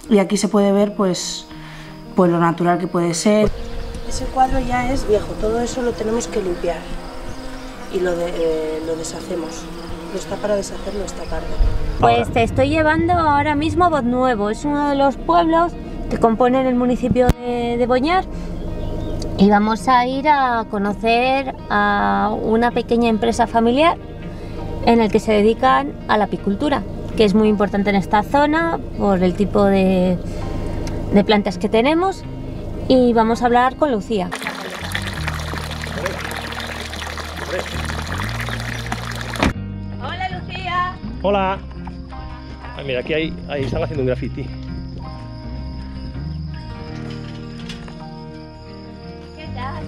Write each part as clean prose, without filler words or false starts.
Y aquí se puede ver pues lo natural que puede ser. Ese cuadro ya es viejo, todo eso lo tenemos que limpiar y lo deshacemos. No está para deshacerlo esta tarde. Pues te estoy llevando ahora mismo a Botnuevo, es uno de los pueblos que componen el municipio de Boñar, y vamos a ir a conocer a una pequeña empresa familiar en el que se dedican a la apicultura, que es muy importante en esta zona por el tipo de plantas que tenemos, y vamos a hablar con Lucía. Hola, Lucía. Hola. Ah, mira, aquí ahí están haciendo un graffiti. ¿Qué tal?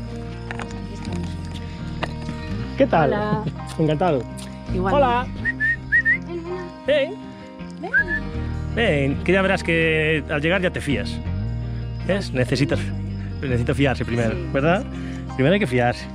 ¿Qué tal? Hola. Encantado. Igual. Hola. Ven. Ven. Ven, que ya verás que al llegar ya te fías. ¿Ves? Necesita fiarse primero, Sí. ¿verdad? Primero hay que fiarse.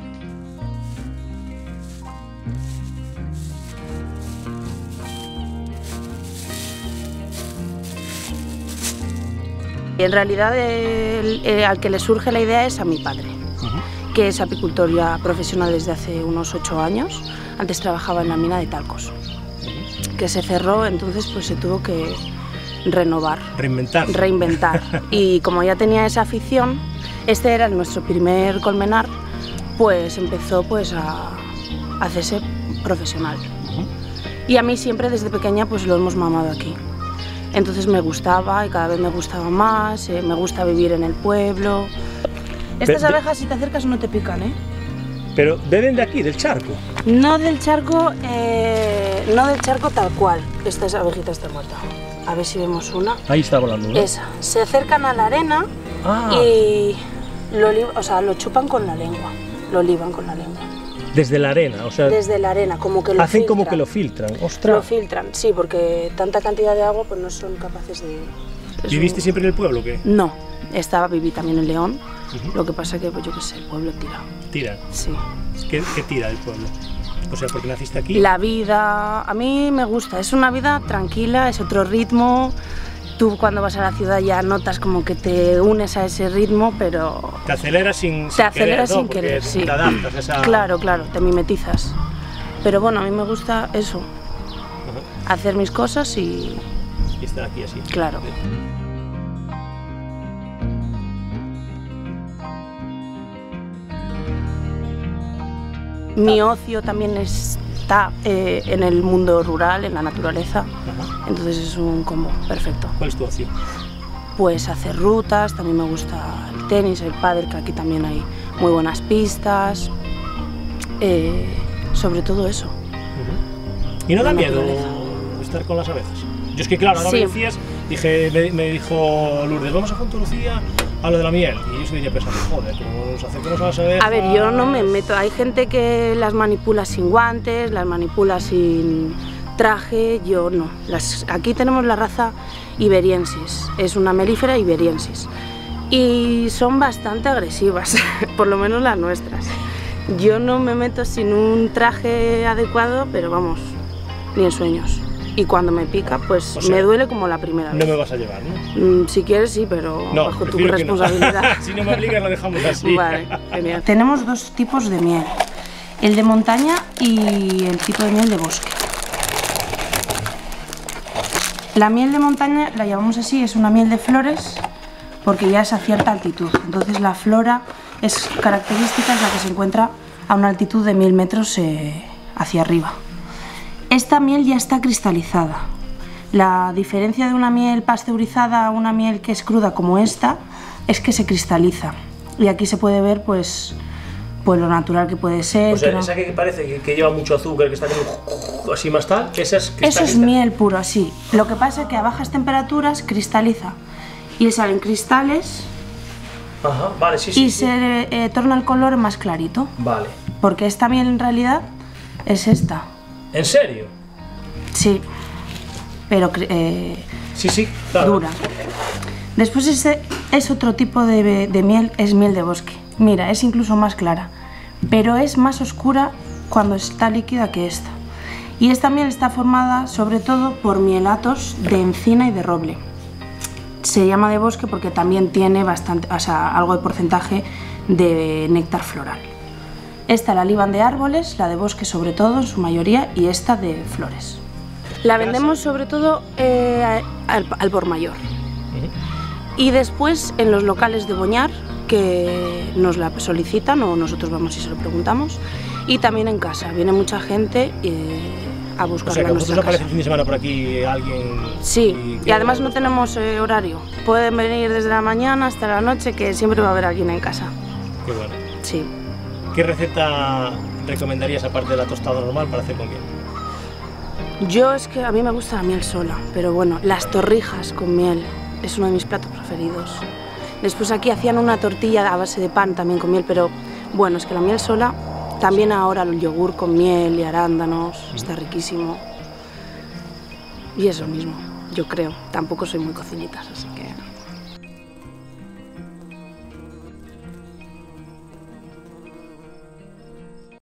En realidad al que le surge la idea es a mi padre, que es apicultor ya profesional desde hace unos 8 años. Antes trabajaba en la mina de Talcos, que se cerró, entonces pues se tuvo que reinventar. Y como ya tenía esa afición, este era nuestro primer colmenar, pues empezó pues a hacerse profesional. Y a mí siempre desde pequeña pues lo hemos mamado aquí. Entonces me gustaba y cada vez me gustaba más, me gusta vivir en el pueblo. Estas abejas si te acercas no te pican, ¿eh? Pero beben de aquí, del charco. No del charco tal cual. Estas abejitas están muertas. A ver si vemos una. Ahí está volando, ¿no? Esa. Se acercan a la arena y lo chupan con la lengua. Lo liban con la lengua. Desde la arena, o sea... Desde la arena, como que lo hacen filtran. como que lo filtran, ostras. Lo filtran, sí, porque tanta cantidad de agua pues no son capaces de... ¿Viviste siempre en el pueblo o qué? No, viví también en León. Lo que pasa que, pues yo qué sé, el pueblo tira. ¿Tira? Sí. ¿Qué tira del pueblo? O sea, porque naciste aquí. La vida, a mí me gusta, es una vida tranquila, es otro ritmo. Tú cuando vas a la ciudad ya notas como que te unes a ese ritmo, pero... Te aceleras sin querer, sí. Te adaptas a esa... Claro, te mimetizas. Pero bueno, a mí me gusta eso, hacer mis cosas y estar aquí así. Claro. Mi ocio también está en el mundo rural, en la naturaleza, entonces es un combo perfecto. ¿Cuál es tu ocio? Pues hacer rutas, también me gusta el tenis, el pádel, que aquí también hay muy buenas pistas, sobre todo eso. ¿Y no da miedo estar con las abejas? Yo es que claro, ahora me decías, me dijo Lourdes, vamos a junto a Lucía a lo de la miel, y yo estoy ya pensando, joder, como nos acercamos a las abejas... A ver, yo no me meto, hay gente que las manipula sin guantes, las manipula sin traje, yo no. Aquí tenemos la raza iberiensis, es una melífera iberiensis, y son bastante agresivas, por lo menos las nuestras. Yo no me meto sin un traje adecuado, pero vamos, ni en sueños. Y cuando me pica, pues o sea, me duele como la primera vez. No me vas a llevar, ¿no? Si quieres, sí, pero no, bajo tu responsabilidad. No. Si no me obligas, lo dejamos así. Vale, genial. Tenemos dos tipos de miel, el de montaña y el tipo de miel de bosque. La miel de montaña la llamamos así, es una miel de flores, porque ya es a cierta altitud. Entonces la flora es característica, es la que se encuentra a una altitud de 1000 metros hacia arriba. Esta miel ya está cristalizada. La diferencia de una miel pasteurizada a una miel que es cruda como esta es que se cristaliza. Y aquí se puede ver pues lo natural que puede ser. O sea, que esa que parece que lleva mucho azúcar, que está como así más tal, esa es cristalita. Eso es miel puro, así. Lo que pasa es que a bajas temperaturas cristaliza y salen cristales. Ajá, vale, sí. Y se torna el color más clarito. Vale. Porque esta miel en realidad es esta. ¿En serio? Sí, pero sí, claro. Dura. Después este es otro tipo de miel, es miel de bosque. Mira, es incluso más clara, pero es más oscura cuando está líquida que esta. Y esta miel está formada sobre todo por mielatos de encina y de roble. Se llama de bosque porque también tiene bastante, o sea, algo de porcentaje de néctar floral. Esta la liban de árboles, la de bosque sobre todo en su mayoría, y esta de flores. La vendemos sobre todo al por mayor. Y después en los locales de Boñar, que nos la solicitan o nosotros vamos y se lo preguntamos. Y también en casa, viene mucha gente a buscarla. O sea, que en vosotros nuestra aparece casa. el fin de semana por aquí alguien... Sí, y además no tenemos horario. Pueden venir desde la mañana hasta la noche, que siempre va a haber alguien en casa. Qué bueno. Sí. ¿Qué receta recomendarías aparte de la tostada normal para hacer con miel? Yo es que a mí me gusta la miel sola, pero bueno, las torrijas con miel es uno de mis platos preferidos. Después aquí hacían una tortilla a base de pan también con miel, pero bueno, es que la miel sola, también ahora el yogur con miel y arándanos, está riquísimo. Y eso mismo, yo creo. Tampoco soy muy cocinitas, así que...